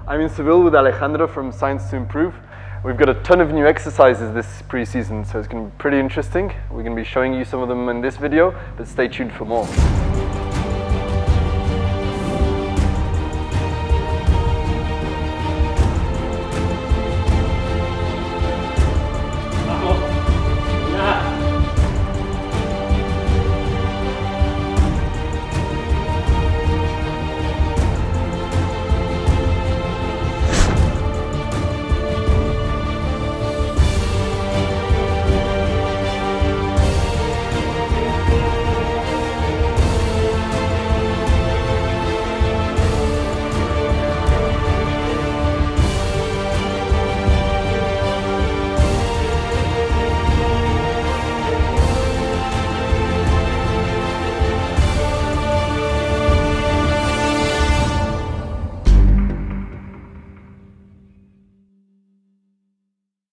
I'm in Seville with Alejandro from Science to Improve. We've got a ton of new exercises this pre-season, so it's going to be pretty interesting. We're going to be showing you some of them in this video, but stay tuned for more.